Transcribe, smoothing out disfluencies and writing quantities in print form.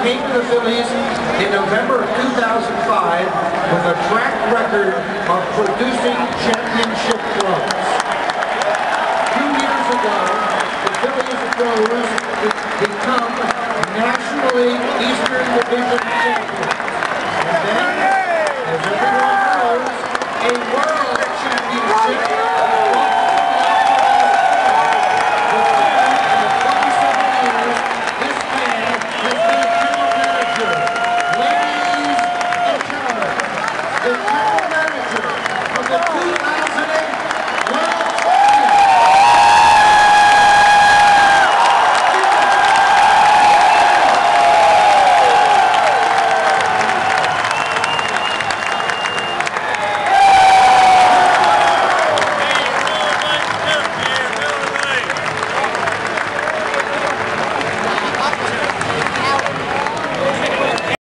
came to the Phillies in November of 2005 with a track record of producing championship clubs. 2 years ago, the Phillies rose to become nationally Eastern Division champions. And then, as everyone knows, a world